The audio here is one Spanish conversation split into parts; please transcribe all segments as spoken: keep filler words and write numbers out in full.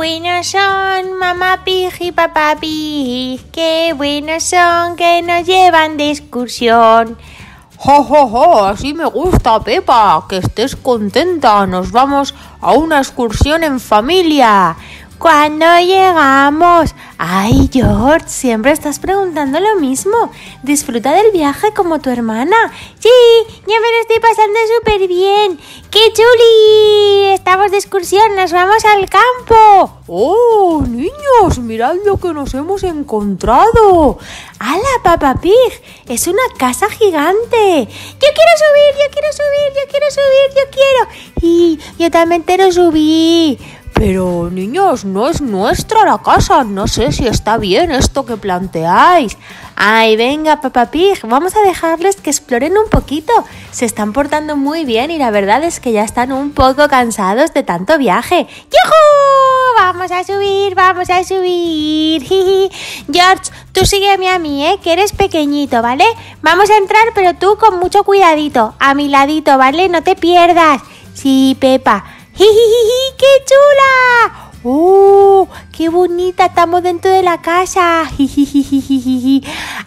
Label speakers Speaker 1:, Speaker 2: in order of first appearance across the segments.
Speaker 1: buenos son Mamá Pig y Papá Pig, qué buenos son que nos llevan de excursión.
Speaker 2: ¡Jo, jo, jo! Así me gusta, Pepa, que estés contenta. Nos vamos a una excursión en familia.
Speaker 1: ¿Cuándo llegamos? Ay, George, siempre estás preguntando lo mismo. Disfruta del viaje como tu hermana. Sí, ya me lo estoy pasando súper bien. ¡Qué chuli! Estamos de excursión, nos vamos al campo.
Speaker 2: ¡Oh, niños! ¡Mirad lo que nos hemos encontrado!
Speaker 1: ¡Hala, Papá Pig! Es una casa gigante. Yo quiero subir, yo quiero subir, yo quiero subir, yo quiero. Y yo también quiero subir.
Speaker 2: Pero, niños, no es nuestra la casa. No sé si está bien esto que planteáis.
Speaker 1: Ay, venga, Papá Pig, vamos a dejarles que exploren un poquito. Se están portando muy bien y la verdad es que ya están un poco cansados de tanto viaje. ¡Yujú! Vamos a subir, vamos a subir. George, tú sígueme a mí, ¿eh? Que eres pequeñito, ¿vale? Vamos a entrar, pero tú con mucho cuidadito. A mi ladito, ¿vale? No te pierdas. Sí, Pepa. ¡Jijiji! ¡Qué chula! ¡Oh! ¡Qué bonita! Estamos dentro de la casa. ¡Jijiji!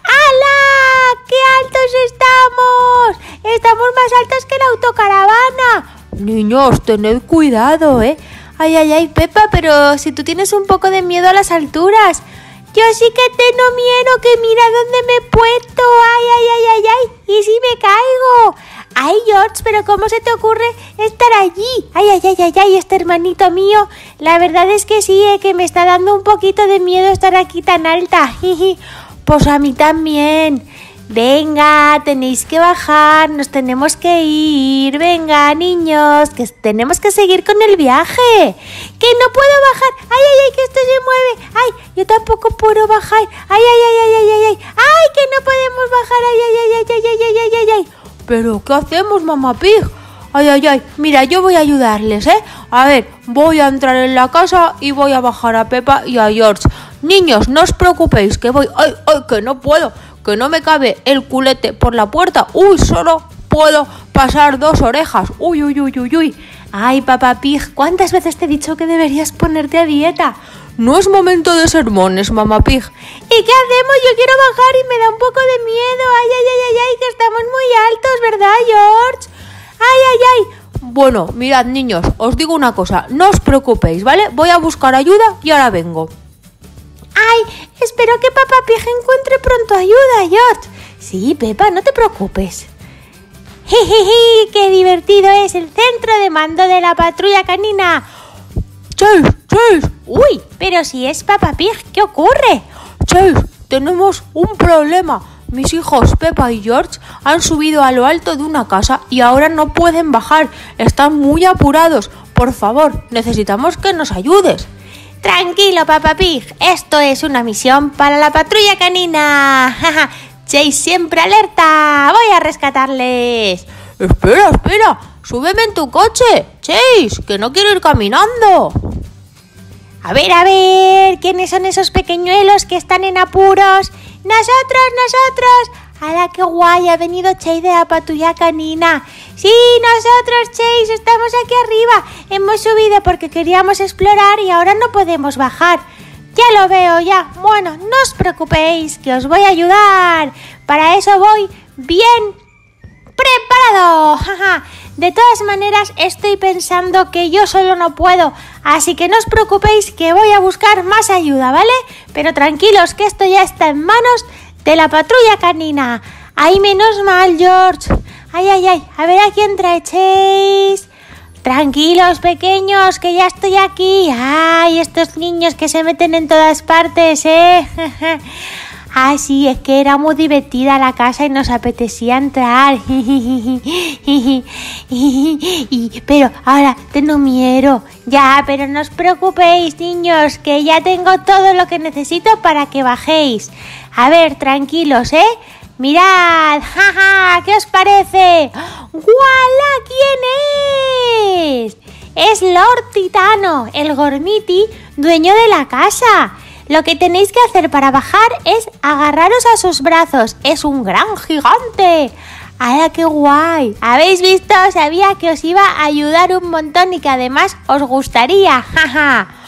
Speaker 1: ¡Hala! ¡Qué altos estamos! Estamos más altos que la autocaravana.
Speaker 2: Niños, tened cuidado, ¿eh?
Speaker 1: Ay, ay, ay, Pepa, pero si tú tienes un poco de miedo a las alturas. Yo sí que tengo miedo, que mira dónde me he puesto. Ay, ay, ay, ay, ay. ¿Y si me caigo? Ay, George, pero ¿cómo se te ocurre estar allí? Ay, ay, ay, ay, ay, este hermanito mío. La verdad es que sí, eh, que me está dando un poquito de miedo estar aquí tan alta. Pues a mí también. Venga, tenéis que bajar, nos tenemos que ir. Venga, niños, que tenemos que seguir con el viaje. Que no puedo bajar. Ay, ay, ay, que esto se mueve. Ay, yo tampoco puedo bajar. Ay, ay, ay, ay, ay, ay, ay. Ay, que no podemos bajar. Ay, ay, ay, ay, ay, ay, ay, ay, ay, ay.
Speaker 2: ¿Pero qué hacemos, Mamá Pig? Ay, ay, ay, mira, yo voy a ayudarles, ¿eh? A ver, voy a entrar en la casa y voy a bajar a Pepa y a George. Niños, no os preocupéis, que voy... ¡Ay, ay, que no puedo! Que no me cabe el culete por la puerta. ¡Uy, solo puedo pasar dos orejas! ¡Uy, uy, uy, uy, uy!
Speaker 1: Ay, Papá Pig, ¿cuántas veces te he dicho que deberías ponerte a dieta?
Speaker 2: No es momento de sermones, Mamá Pig.
Speaker 1: ¿Y qué hacemos? Yo quiero bajar y me da un poco de miedo. Ay, ay, ay, ay, ay, que estamos muy altos, ¿verdad, George? Ay, ay, ay.
Speaker 2: Bueno, mirad, niños, os digo una cosa. No os preocupéis, ¿vale? Voy a buscar ayuda y ahora vengo.
Speaker 1: Ay, espero que Papá Pig encuentre pronto ayuda, George. Sí, Pepa, no te preocupes. Jijiji, qué divertido es el centro de mando de la patrulla canina.
Speaker 2: Chase, Chase.
Speaker 1: Uy, pero si es Papá Pig, ¿qué ocurre?
Speaker 2: Chase, tenemos un problema. Mis hijos Pepa y George han subido a lo alto de una casa y ahora no pueden bajar. Están muy apurados. Por favor, necesitamos que nos ayudes.
Speaker 1: Tranquilo, Papá Pig. Esto es una misión para la patrulla canina. Chase siempre alerta. Voy a rescatarles.
Speaker 2: Espera, espera. Súbeme en tu coche, Chase, que no quiero ir caminando.
Speaker 1: A ver, a ver, ¿quiénes son esos pequeñuelos que están en apuros? ¡Nosotros, nosotros! ¡Hala, qué guay! Ha venido Chase de la patrulla canina. Sí, nosotros, Chase, estamos aquí arriba. Hemos subido porque queríamos explorar y ahora no podemos bajar. Ya lo veo, ya. Bueno, no os preocupéis, que os voy a ayudar. Para eso voy bien preparado. De todas maneras, estoy pensando que yo solo no puedo, así que no os preocupéis que voy a buscar más ayuda, ¿vale? Pero tranquilos, que esto ya está en manos de la patrulla canina. ¡Ay, menos mal, George! ¡Ay, ay, ay! A ver a quién trae Chase. Tranquilos, pequeños, que ya estoy aquí. ¡Ay, estos niños que se meten en todas partes, eh! Ah, sí, es que era muy divertida la casa y nos apetecía entrar. Pero ahora tengo miedo. Ya, pero no os preocupéis, niños, que ya tengo todo lo que necesito para que bajéis. A ver, tranquilos, ¿eh? Mirad, jaja, ¿qué os parece? ¡Guala! ¿Quién es? Es Lord Titano, el Gormiti, dueño de la casa. Lo que tenéis que hacer para bajar es agarraros a sus brazos. ¡Es un gran gigante! ¡Hala, qué guay! ¿Habéis visto? Sabía que os iba a ayudar un montón y que además os gustaría. ¡Jaja!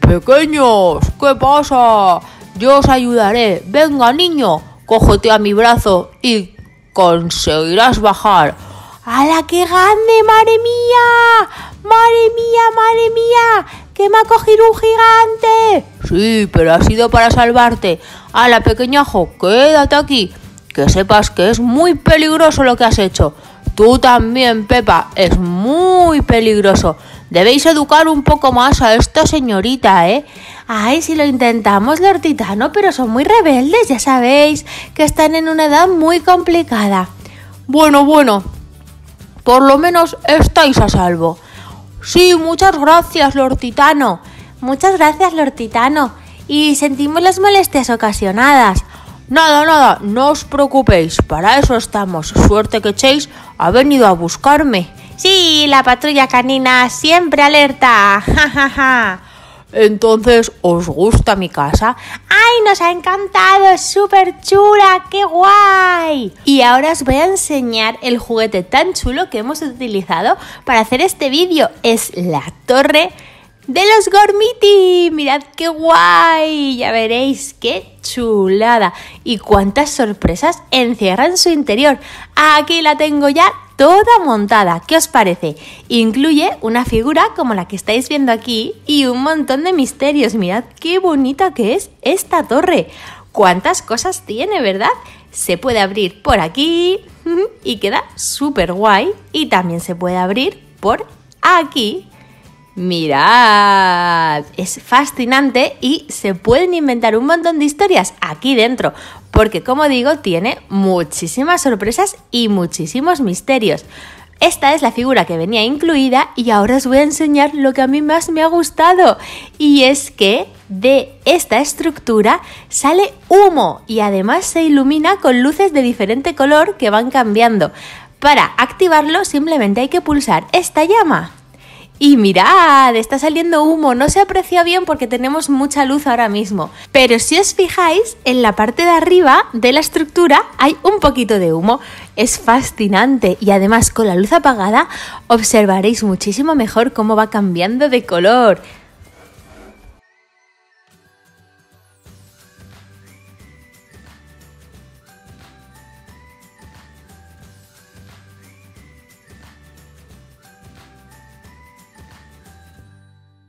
Speaker 2: Pequeños, ¿qué pasa? Yo os ayudaré. Venga, niño, cógete a mi brazo y conseguirás bajar.
Speaker 1: ¡Hala, qué grande! ¡Madre mía! ¡Madre mía, madre mía! ¡Que me ha cogido un gigante!
Speaker 2: Sí, pero ha sido para salvarte. ¡Hala, pequeñajo, quédate aquí! Que sepas que es muy peligroso lo que has hecho. Tú también, Pepa, es muy peligroso. Debéis educar un poco más a esta señorita, ¿eh?
Speaker 1: Ay, si lo intentamos, Lord Titano, pero son muy rebeldes, ya sabéis, que están en una edad muy complicada.
Speaker 2: Bueno, bueno, por lo menos estáis a salvo. Sí, muchas gracias, Lord Titano.
Speaker 1: Muchas gracias, Lord Titano. Y sentimos las molestias ocasionadas.
Speaker 2: Nada, nada, no os preocupéis, para eso estamos. Suerte que Chase ha venido a buscarme.
Speaker 1: Sí, la patrulla canina siempre alerta. Ja, ja, ja.
Speaker 2: Entonces, ¿os gusta mi casa?
Speaker 1: ¡Ay, nos ha encantado! ¡Es súper chula! ¡Qué guay! Y ahora os voy a enseñar el juguete tan chulo que hemos utilizado para hacer este vídeo. Es la torre de los Gormiti. ¡Mirad qué guay! Ya veréis qué chulada. Y cuántas sorpresas encierra en su interior. Aquí la tengo ya toda montada. ¿Qué os parece? Incluye una figura como la que estáis viendo aquí y un montón de misterios. Mirad qué bonita que es esta torre. Cuántas cosas tiene, ¿verdad? Se puede abrir por aquí y queda súper guay. Y también se puede abrir por aquí. ¡Mirad! Es fascinante y se pueden inventar un montón de historias aquí dentro, porque como digo, tiene muchísimas sorpresas y muchísimos misterios. Esta es la figura que venía incluida y ahora os voy a enseñar lo que a mí más me ha gustado. Y es que de esta estructura sale humo y además se ilumina con luces de diferente color que van cambiando. Para activarlo simplemente hay que pulsar esta llama. Y mirad, está saliendo humo, no se aprecia bien porque tenemos mucha luz ahora mismo. Pero si os fijáis, en la parte de arriba de la estructura hay un poquito de humo. Es fascinante y además con la luz apagada observaréis muchísimo mejor cómo va cambiando de color.